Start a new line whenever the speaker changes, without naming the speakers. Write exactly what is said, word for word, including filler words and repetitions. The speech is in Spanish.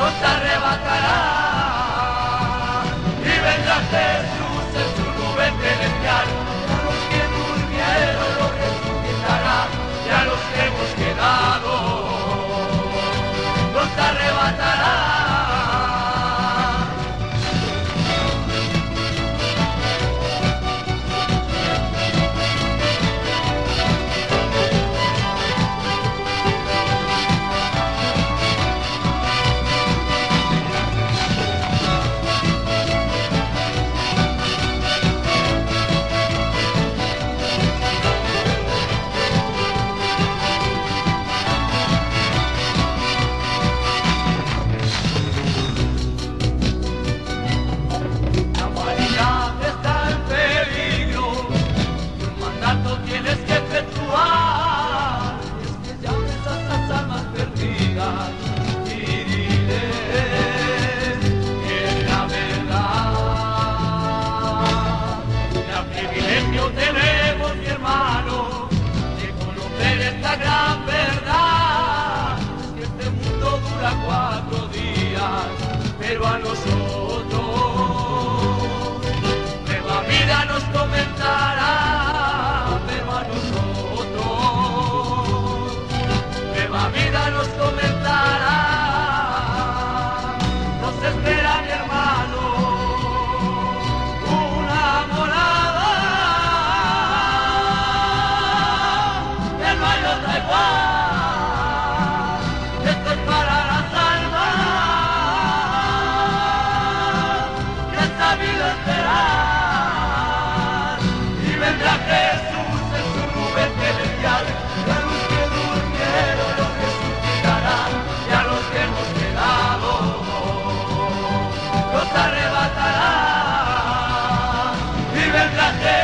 nos arrebatará. Y vendrá Jesús en su nube celestial, a los que durmieron los resucitará, y a los que hemos quedado nos arrebatará. Tienes que efectuar, es que llames a estas almas perdidas y diles que es la verdad. ¿Qué privilegio tenemos, mi hermano, de conocer esta gran verdad? Es que este mundo dura cuatro días, pero a nosotros nueva vida nos comenzará. La vida nos comenzará, nos espera, mi hermano, una morada que no hay otra igual. Esto es para las almas que han sabido esperar, y vendrá Jesús en su nube celestial, la luz que durmieron y a los que hemos quedado nos arrebatará. Y vendrá